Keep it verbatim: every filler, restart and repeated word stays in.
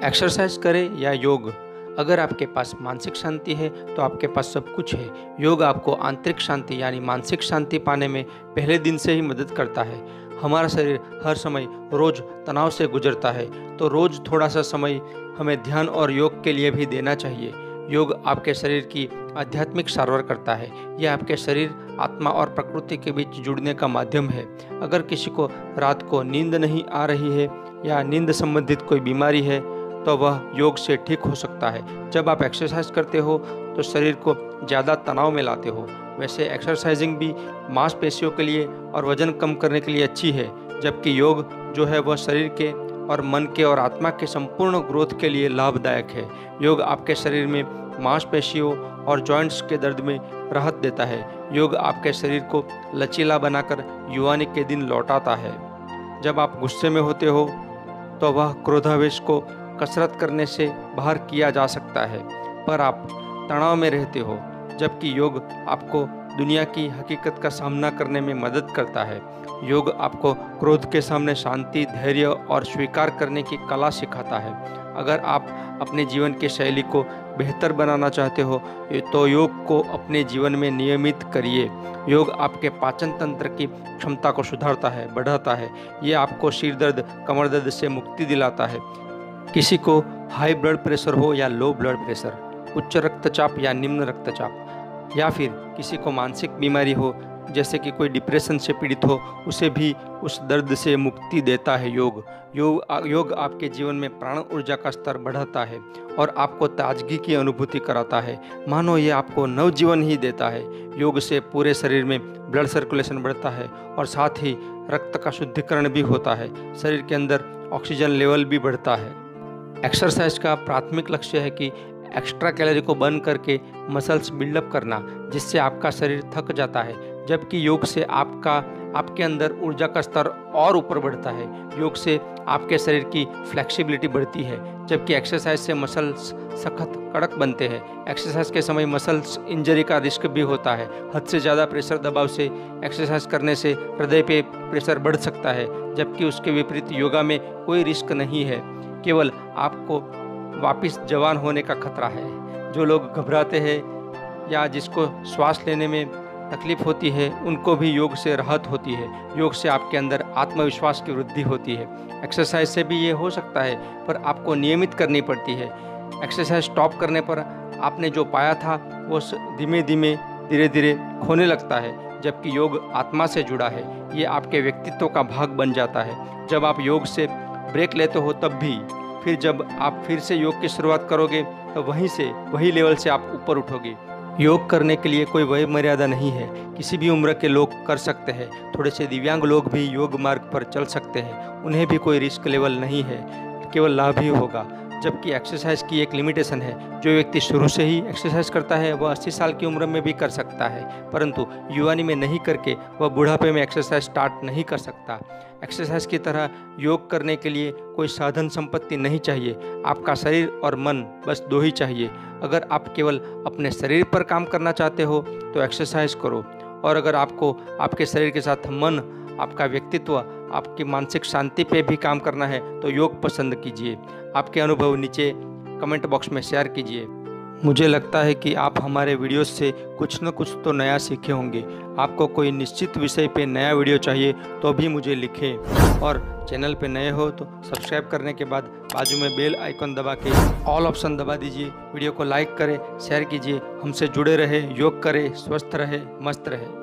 Exercise करें या योग, अगर आपके पास मानसिक शांति है तो आपके पास सब कुछ है। योग आपको आंतरिक शांति यानी मानसिक शांति पाने में पहले दिन से ही मदद करता है। हमारा शरीर हर समय रोज तनाव से गुजरता है, तो रोज थोड़ा सा समय हमें ध्यान और योग के लिए भी देना चाहिए। योग आपके शरीर की आध्यात्मिक सारवार करता है। यह आपके शरीर, आत्मा और प्रकृति के बीच जुड़ने का माध्यम है। अगर किसी को रात को नींद नहीं आ रही है या नींद संबंधित कोई बीमारी है तो वह योग से ठीक हो सकता है। जब आप एक्सरसाइज करते हो तो शरीर को ज़्यादा तनाव में लाते हो। वैसे एक्सरसाइजिंग भी मांसपेशियों के लिए और वजन कम करने के लिए अच्छी है, जबकि योग जो है वह शरीर के और मन के और आत्मा के संपूर्ण ग्रोथ के लिए लाभदायक है। योग आपके शरीर में मांसपेशियों और जॉइंट्स के दर्द में राहत देता है। योग आपके शरीर को लचीला बनाकर युवानी के दिन लौटाता है। जब आप गुस्से में होते हो तो वह क्रोधावेश को कसरत करने से बाहर किया जा सकता है, पर आप तनाव में रहते हो, जबकि योग आपको दुनिया की हकीकत का सामना करने में मदद करता है। योग आपको क्रोध के सामने शांति, धैर्य और स्वीकार करने की कला सिखाता है। अगर आप अपने जीवन की शैली को बेहतर बनाना चाहते हो तो योग को अपने जीवन में नियमित करिए। योग आपके पाचन तंत्र की क्षमता को सुधारता है, बढ़ाता है। ये आपको सिर दर्द, कमर दर्द से मुक्ति दिलाता है। किसी को हाई ब्लड प्रेशर हो या लो ब्लड प्रेशर, उच्च रक्तचाप या निम्न रक्तचाप, या फिर किसी को मानसिक बीमारी हो जैसे कि कोई डिप्रेशन से पीड़ित हो, उसे भी उस दर्द से मुक्ति देता है योग। योग योग आपके जीवन में प्राण ऊर्जा का स्तर बढ़ाता है और आपको ताजगी की अनुभूति कराता है, मानो ये आपको नवजीवन ही देता है। योग से पूरे शरीर में ब्लड सर्कुलेशन बढ़ता है और साथ ही रक्त का शुद्धिकरण भी होता है। शरीर के अंदर ऑक्सीजन लेवल भी बढ़ता है। एक्सरसाइज का प्राथमिक लक्ष्य है कि एक्स्ट्रा कैलोरी को बर्न करके मसल्स बिल्डअप करना, जिससे आपका शरीर थक जाता है, जबकि योग से आपका आपके अंदर ऊर्जा का स्तर और ऊपर बढ़ता है। योग से आपके शरीर की फ्लेक्सिबिलिटी बढ़ती है, जबकि एक्सरसाइज से मसल्स सख्त कड़क बनते हैं। एक्सरसाइज के समय मसल्स इंजरी का रिस्क भी होता है। हद से ज़्यादा प्रेशर दबाव से एक्सरसाइज करने से हृदय पे प्रेशर बढ़ सकता है, जबकि उसके विपरीत योगा में कोई रिस्क नहीं है, केवल आपको वापस जवान होने का खतरा है। जो लोग घबराते हैं या जिसको श्वास लेने में तकलीफ होती है, उनको भी योग से राहत होती है। योग से आपके अंदर आत्मविश्वास की वृद्धि होती है। एक्सरसाइज से भी ये हो सकता है, पर आपको नियमित करनी पड़ती है। एक्सरसाइज स्टॉप करने पर आपने जो पाया था वो धीमे धीमे धीरे धीरे खोने लगता है, जबकि योग आत्मा से जुड़ा है। ये आपके व्यक्तित्व का भाग बन जाता है। जब आप योग से ब्रेक लेते हो तब भी, फिर जब आप फिर से योग की शुरुआत करोगे तो वहीं से वही लेवल से आप ऊपर उठोगे। योग करने के लिए कोई वय मर्यादा नहीं है, किसी भी उम्र के लोग कर सकते हैं। थोड़े से दिव्यांग लोग भी योग मार्ग पर चल सकते हैं, उन्हें भी कोई रिस्क लेवल नहीं है, केवल लाभ ही होगा। जबकि एक्सरसाइज की एक लिमिटेशन है, जो व्यक्ति शुरू से ही एक्सरसाइज करता है वह अस्सी साल की उम्र में भी कर सकता है, परंतु युवानी में नहीं करके वह बुढ़ापे में एक्सरसाइज स्टार्ट नहीं कर सकता। एक्सरसाइज की तरह योग करने के लिए कोई साधन संपत्ति नहीं चाहिए, आपका शरीर और मन, बस दो ही चाहिए। अगर आप केवल अपने शरीर पर काम करना चाहते हो तो एक्सरसाइज करो, और अगर आपको आपके शरीर के साथ मन, आपका व्यक्तित्व, आपकी मानसिक शांति पे भी काम करना है तो योग पसंद कीजिए। आपके अनुभव नीचे कमेंट बॉक्स में शेयर कीजिए। मुझे लगता है कि आप हमारे वीडियोस से कुछ न कुछ तो नया सीखे होंगे। आपको कोई निश्चित विषय पे नया वीडियो चाहिए तो भी मुझे लिखें, और चैनल पे नए हो तो सब्सक्राइब करने के बाद बाजू में बेल आइकन दबा के ऑल ऑप्शन दबा दीजिए। वीडियो को लाइक करें, शेयर कीजिए, हमसे जुड़े रहे, योग करें, स्वस्थ रहे, मस्त रहे।